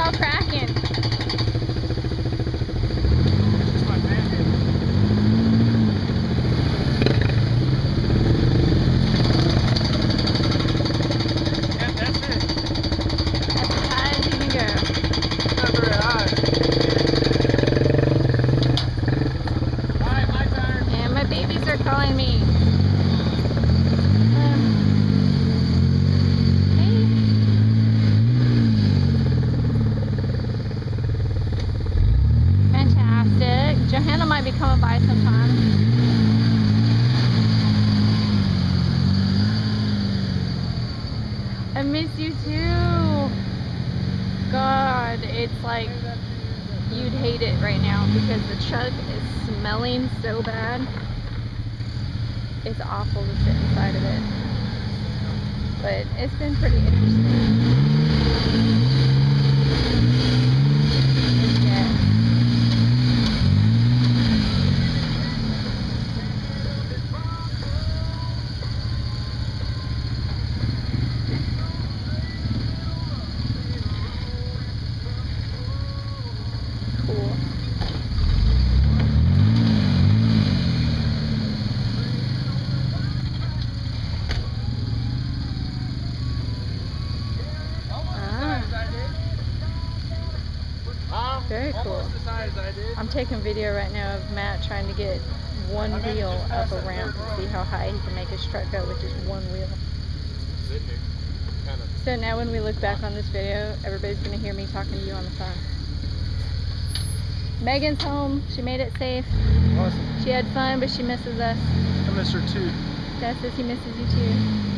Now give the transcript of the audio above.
y'all cracking? Calling me. Hey. Fantastic. Johanna might be coming by sometime. I miss you too. God, it's like you'd hate it right now because the truck is smelling so bad. It's awful to sit inside of it, but it's been pretty interesting. Yeah. Cool. Very cool. I'm taking video right now of Matt trying to get one wheel up a ramp to see how high he can make his truck go with just one wheel. So now when we look back on this video, everybody's going to hear me talking to you on the phone. Megan's home. She made it safe. Awesome. She had fun, but she misses us. I miss her too. Dad says he misses you too.